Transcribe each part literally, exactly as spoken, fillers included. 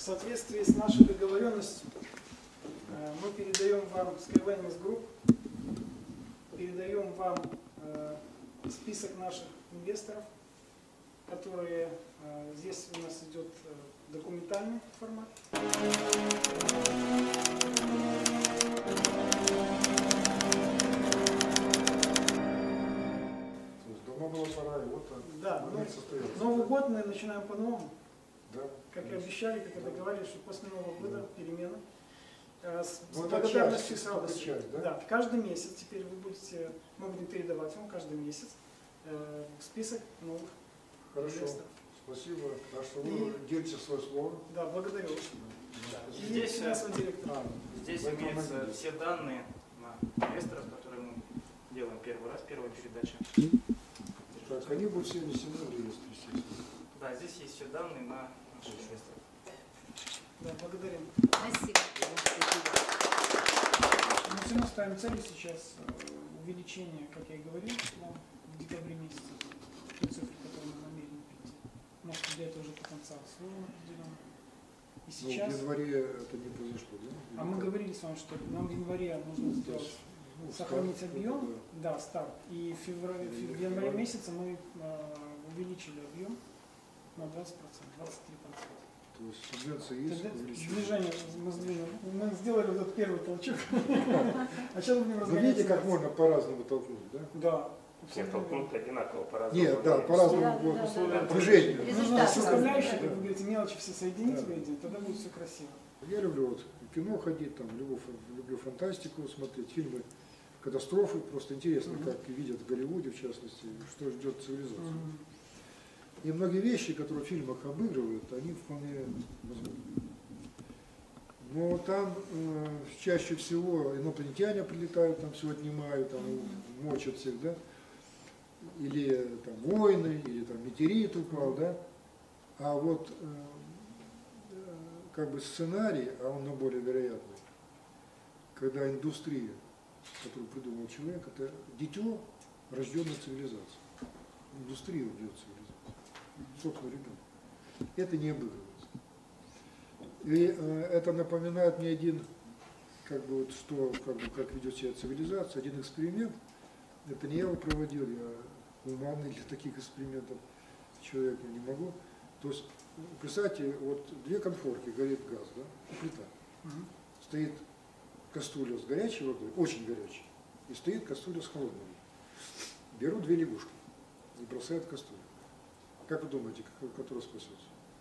соответствии с нашей договоренностью мы передаем вам Skywellness Group, передаем вам список наших инвесторов, которые здесь у нас идет документальный формат. Давно было пора, и вот да, ну, Новый год мы начинаем по-новому. Да, как и обещали, как и договаривались, что после Нового года да. перемены. С ну, благодарностью и с радостью. Часть, да? Да, каждый месяц теперь вы будете, мы будем передавать вам каждый месяц э, список новых Хорошо. инвесторов. Спасибо, так что вы держите свое слово. Да, благодарю. Да. И Здесь, директор. а, здесь имеются все данные на инвесторов, которые мы делаем первый раз, первая передача. Так, они будут все внесены в реестр, естественно. Да, здесь есть все данные на наших инвесторов. Да, благодарим. Спасибо. Мы все равно ставим целью сейчас увеличение, как я и говорил, в декабре месяце, ту цифру, которую мы намерены прийти. Может, для этого уже потенциал сложен определенно. И сейчас... Ну, в январе это не произошло, да? А мы говорили с вами, что нам в январе нужно сделать, ну, сохранить старт, объем, да. да, старт. И в, феврале, в январе месяце мы э, увеличили объем на двадцать процентов, двадцать три процента. То есть субвенция есть, увеличение. Движение мы сдвинули. Мы сделали вот этот первый толчок. А сейчас будем разгоняться. Видите, как можно по-разному толкнуть, да? Да. Все толкнут одинаково, по-разному. Нет, да, по-разному движению. Нужно составляющие, как вы говорите, мелочи все соединить в виде, тогда будет все красиво. Я люблю вот в кино ходить, там, люблю, люблю фантастику смотреть, фильмы, катастрофы. Просто интересно, uh-huh. как видят в Голливуде, в частности, что ждет цивилизацию. Uh-huh. И многие вещи, которые в фильмах обыгрывают, они вполне возможны. Но там э, чаще всего инопланетяне прилетают, там все отнимают, там uh-huh. мочат всех, да? Или там войны, или там метеорит упал, да? А вот э, как бы сценарий, а он наиболее вероятный, когда индустрия, которую придумал человек, это дитё, рожденное цивилизацией. Индустрия рождет цивилизацию. Собственно, ребенок. Это не обыгрывается. И э, это напоминает мне один, как бы вот что, как бы, как ведет себя цивилизация, один эксперимент. Это не я его проводил, я умный для таких экспериментов человек я не могу. То есть, представьте, вот две конфорки, горит газ, да, плита. Угу. Стоит кастрюля с горячей водой, очень горячей, и стоит кастрюля с холодной водой. Берут две лягушки и бросают в кастрюлю. Как вы думаете, которая спасется?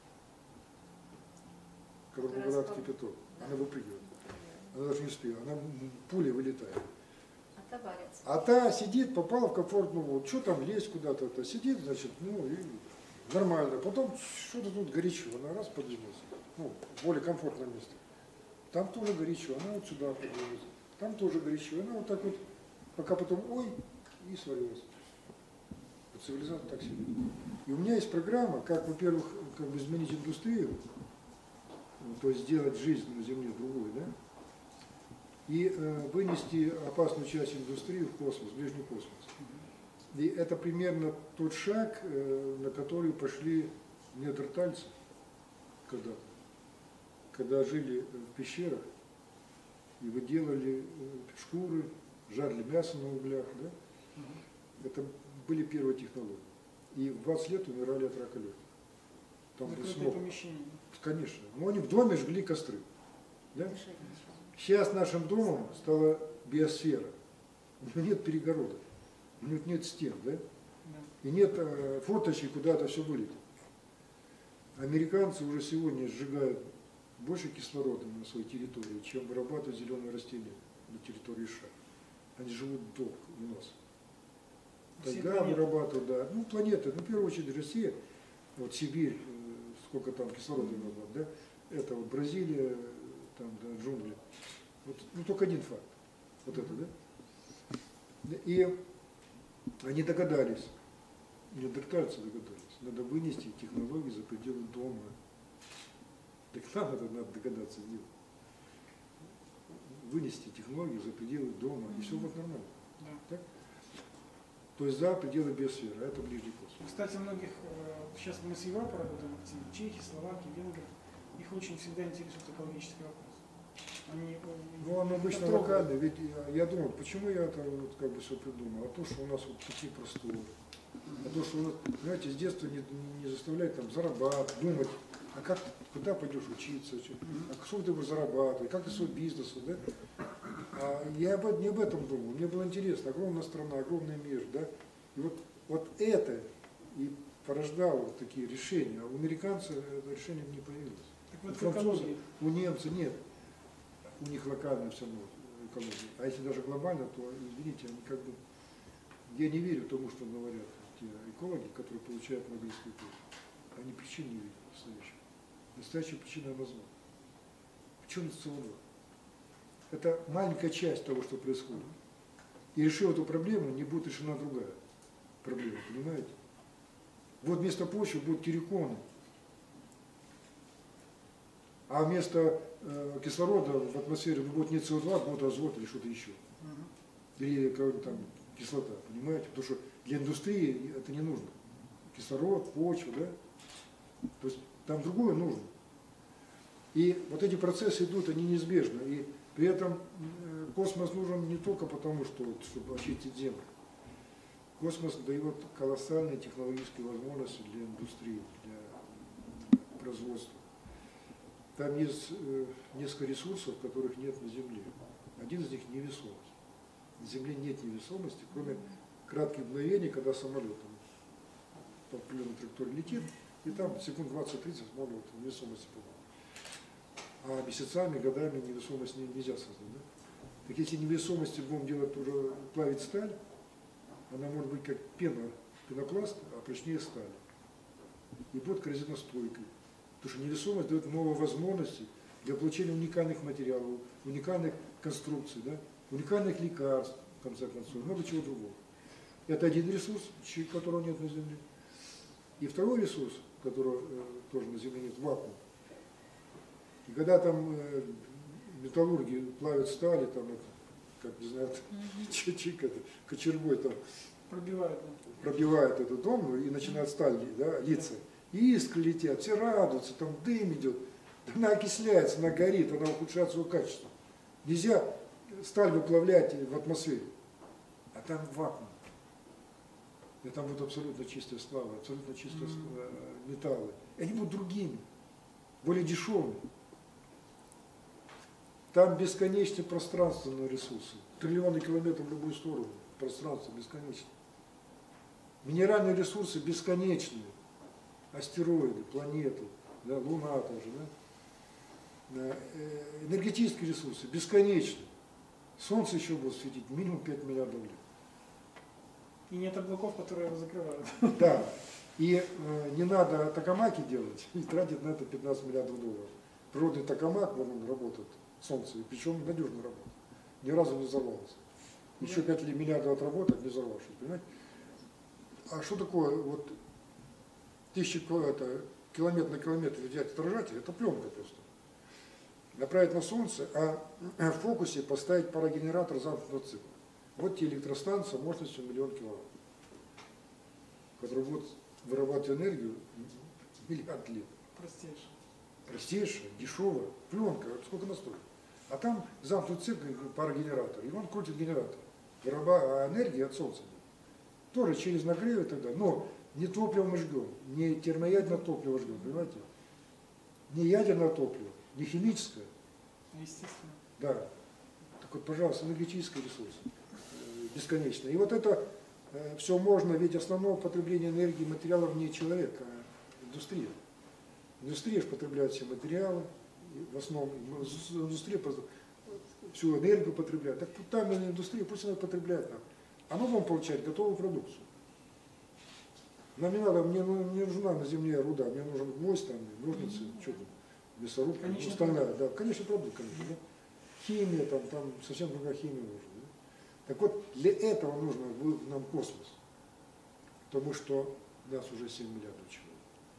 Которая попадает в кипяток, да. Она выпрыгивает. Она даже не успела, она пулей вылетает. А та сидит, попала в комфортную воду, что там лезть куда-то, то сидит, значит, ну и нормально. Потом что-то тут горячо, она раз подвинулась, ну, более комфортное место. Там тоже горячо, она вот сюда подвинулась. Там тоже горячо, она вот так вот, пока потом, ой, и сварилась. Вот цивилизация так себе. И у меня есть программа, как, во-первых, как бы изменить индустрию, то есть сделать жизнь на Земле другой, да? И э, вынести опасную часть индустрии в космос, в ближний космос. И это примерно тот шаг, э, на который пошли неандертальцы когда-то, когда жили в пещерах и выделали э, шкуры, жарили мясо на углях. Да? Это были первые технологии. И в двадцать лет умирали от рака легких. Там был смог. Конечно. Но они в доме жгли костры. Да? Сейчас нашим домом стала биосфера. У него нет перегородок, у него нет стен, да? И нет э, форточек, куда это все вылетит. Американцы уже сегодня сжигают больше кислорода на своей территории, чем вырабатывают зеленые растения на территории США. Они живут долго у нас. Тайга вырабатывают, да. Ну, планеты, ну, в первую очередь Россия, вот Сибирь, э, сколько там кислорода вырабатывает, да? Это вот Бразилия, там, да, джунгли. Вот, ну, только один факт. Вот это, да? И они догадались, неандертальцы догадались, надо вынести технологии за пределы дома. Так нам это надо догадаться сделать. Вынести технологии за пределы дома, и все будет нормально. Да. Так? То есть за пределы биосферы, а это ближний космос. Кстати, многих, сейчас мы с Европой работаем, Чехии, Словакии, Венгрии, их очень всегда интересует экологический вопрос. Они, Ну, он обычно локальный, ведь я, я думал, почему я это вот как бы все придумал, а то, что у нас вот такие просторы, а то, что, вот, знаете, с детства не, не заставляет там зарабатывать, думать, а как, куда пойдешь учиться, а что ты будешь зарабатывать, как ты свой бизнес, да? А я об, не об этом думал, мне было интересно, огромная страна, огромный мир, да, и вот, вот это и порождало вот такие решения, а у американцев это решение не появилось. Так вот, У французов, у немцев нет. У них локальная все равно экология. А если даже глобально, то, извините, они как бы... Я не верю тому, что говорят те экологи, которые получают Нобелевскую премию. Они причин не видят настоящих. Настоящая причина названа. В чем СО два? Это маленькая часть того, что происходит. И решив эту проблему, не будет решена другая проблема, понимаете? Вот вместо почвы будут терриконы. А вместо э, кислорода в атмосфере ну, будет не СО два, будет азот или что-то еще. Uh-huh. Или какая-то там кислота, понимаете? Потому что для индустрии это не нужно. Кислород, почва, да? То есть там другое нужно. И вот эти процессы идут, они неизбежны. И при этом э, космос нужен не только потому, что, чтобы очистить Землю. Космос дает колоссальные технологические возможности для индустрии, для производства. Там есть э, несколько ресурсов, которых нет на Земле. Один из них – невесомость. На Земле нет невесомости, кроме кратких мгновений, когда самолет по определенной траектории летит, и там секунд двадцать-тридцать самолет в невесомости побывает. А месяцами, годами невесомость не, нельзя создать. Да? Так если невесомости будем делать уже плавить сталь, она может быть как пена, пенопласт, а прочнее стали. И будет коррозионостойкой. Потому что невесомость дает новые возможности для получения уникальных материалов, уникальных конструкций, да? Уникальных лекарств, в конце концов, много чего другого. Это один ресурс, которого нет на Земле. И второй ресурс, которого э, тоже на Земле нет, вакуум. И когда там э, металлурги плавят стали, там это, как не знаю, чик это, кочергой там пробивает, да. пробивает этот дом и начинает сталь, да, литься. И искры летят, все радуются, там дым идет, она окисляется, она горит, она ухудшает свое качество. Нельзя сталь выплавлять в атмосфере, а там вакуум. И там будут абсолютно чистые сплавы, абсолютно чистые mm-hmm. металлы. И они будут другими, более дешевыми. Там бесконечные пространственные ресурсы, триллионы километров в любую сторону, пространство бесконечное. Минеральные ресурсы бесконечные. Астероиды, планеты, да, Луна тоже, да? Энергетические ресурсы бесконечны. Солнце еще будет светить минимум пять миллиардов лет. И нет облаков, которые его закрывают. Да. И э, не надо токамаки делать и тратить на это пятнадцать миллиардов долларов. Природный токамак, он работает, Солнце, и причем надежно работает. Ни разу не взорвался. Еще пять миллиардов отработать, не взорвавшись, понимаете? А что такое вот тысячи это, километр на километр взять отражатель, это пленка просто. Направить на Солнце, а в фокусе поставить парогенератор замкнутого цикла. Вот те электростанция мощностью миллион киловатт, которые будут вырабатывать энергию миллиард лет. Простейшая. Простейшая, дешевая, пленка, сколько она стоит. А там замкнутый цикл, парогенератор, и он крутит генератор. Вырабатывая энергию от Солнца. Тоже через нагрев и так далее. Но не топливо мы жгем, не термоядерное топливо жгем, понимаете? Не ядерное топливо, не химическое. Естественно. Да. Так вот, пожалуйста, энергетический ресурс. Бесконечно. И вот это э, все можно, ведь основное потребление энергии материалов не человек, а индустрия. Индустрия же потребляет все материалы, в основном индустрия всю энергию потребляет. Так там индустрия, пусть она потребляет нам. А мы будем получать готовую продукцию. Нам не надо, мне не нужна на земле руда, мне нужен гвоздь, там, ножницы, mm-hmm. что там, мясорубка, ну, остальная, да, конечно, продукт, конечно, да. Химия, там, там совсем другая химия нужна. Да? Так вот, для этого нужно нам космос, потому что нас уже семь миллиардов человек.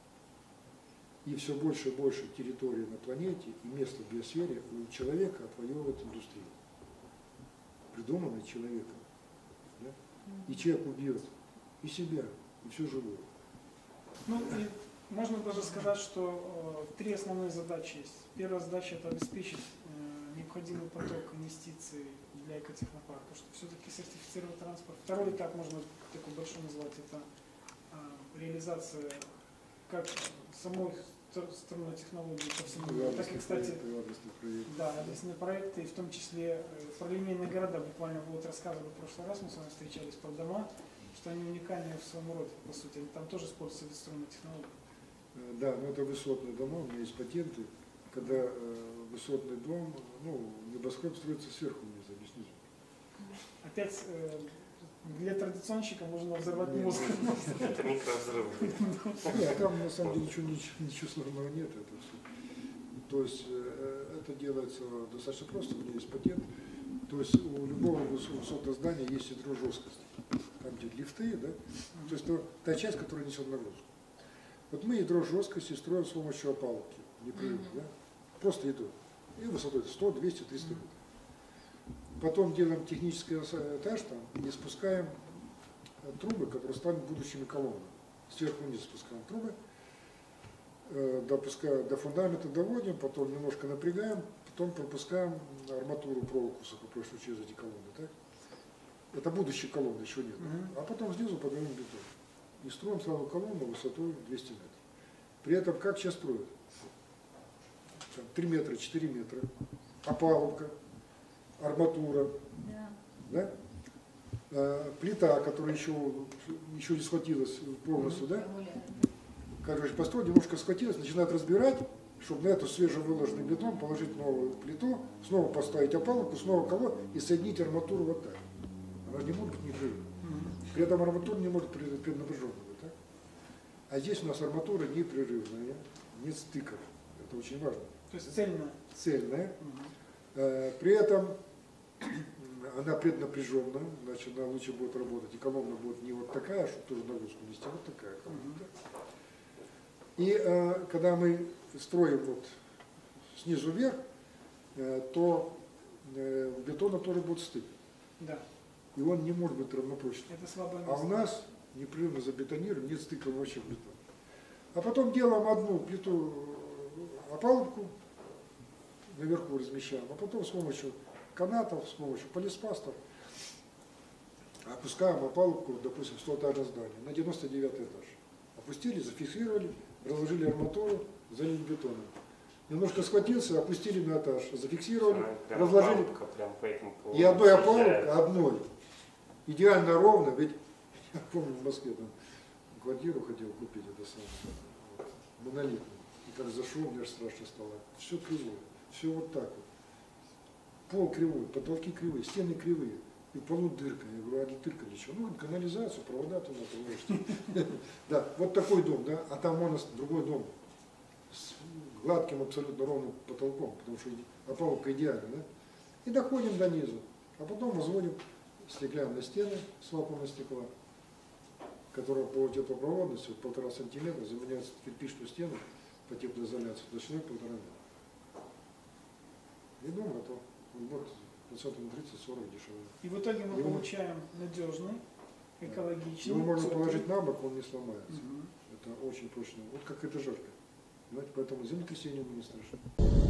И все больше и больше территории на планете и места в биосфере у человека отвоевывает индустрия, придуманная человеком. Да? И человек убьет и себя, и все живое. Ну и Можно даже сказать, что э, три основные задачи есть. Первая задача — это обеспечить э, необходимый поток инвестиций для экотехнопарка, чтобы все-таки сертифицировать транспорт. Второй этап, можно такой большой назвать, это э, реализация как самой струнной технологии по всему миру, так и, кстати, да, адресные проекты, и в том числе про линейные города. Буквально вот рассказывали в прошлый раз, мы с вами встречались про дома, что они уникальные в своем роде, по сути. Там тоже используются струнные технологии. Да, но это высотные дома, у меня есть патенты, когда э, высотный дом, ну, небоскреб строится сверху вниз, а не снизу. Опять э, для традиционщика можно взорвать мозг. Это микровзрыв. Нет, там на самом деле ничего, ничего, ничего сложного нет. Это все. То есть э, это делается достаточно просто, у меня есть патент. То есть у любого высотного здания есть ядрожесткость. Там где лифты, да? То есть то, та часть, которая несет нагрузку. Вот мы ядро жесткости строим с помощью опалубки, непрерывно, mm-hmm. да? Просто ядро. И высотой сто, двести, триста метров. Mm-hmm. Потом делаем технический этаж там и спускаем трубы, которые станут будущими колоннами. Сверху вниз спускаем трубы, э, допускаем, до фундамента доводим, потом немножко напрягаем, потом пропускаем арматуру, проволоку сухопрочную через эти колонны. Так? Это будущие колонны, еще нет. Mm-hmm. А потом снизу подаем бетон. И строим сразу колонну высотой двести метров. При этом как сейчас строят? Там, три метра, четыре метра, опалубка, арматура, yeah. да? а, плита, которая еще, еще не схватилась полностью, mm-hmm. да? Короче, построить, немножко схватилась, начинают разбирать, чтобы на эту свежевыложенный бетон положить новую плиту, снова поставить опалубку, снова колонну и соединить арматуру вот так. Она не может быть непрерывной. При этом арматура не может быть преднапряженной. Так? А здесь у нас арматура непрерывная, нет стыков. Это очень важно. То есть цельная. Цельная. Угу. При этом она преднапряженная, значит, она лучше будет работать. И колонна будет не вот такая, чтобы тоже нагрузку нести, а вот такая колонна. Угу. И когда мы строим вот снизу вверх, то у бетона тоже будет стык. Да. И он не может быть равнопрочным. Это слабое место. А у нас непрерывно забетонируем, нет стыка вообще в бетон. А потом делаем одну плиту, опалубку, наверху размещаем, а потом с помощью канатов, с помощью полиспастов опускаем опалубку, допустим, в стоэтажное здание, на девяносто девятый этаж. Опустили, зафиксировали, разложили арматуру, залили бетоном. Немножко схватился, опустили на этаж, зафиксировали, прям разложили. Прям по этому и одной опалубкой, одной. Идеально ровно, ведь я помню в Москве там квартиру хотел купить, это самое, вот, монолитную. И как зашел, мне аж страшно стало. Все кривое, все вот так вот. Пол кривой, потолки кривые, стены кривые. И в полу дырка. Я говорю, а дырка для чего? Ну, канализацию, провода туда положить. Да, вот такой дом, да, а там у нас другой дом. С гладким, абсолютно ровным потолком, потому что опалубка идеальна, да? И доходим до низу, а потом возводим стеклянные стены с вакуумного стекла, которая по теплопроводности полтора сантиметра заменяется кирпичную стену по теплоизоляции толщиной полтора метра. И дом готов. Он будет процентов тридцать-сорок дешевле. И в итоге мы его получаем надежный, экологичный. Его можно положить на бок, он не сломается. Угу. Это очень прочно. Вот как этажерка. Поэтому землетрясение не страшно.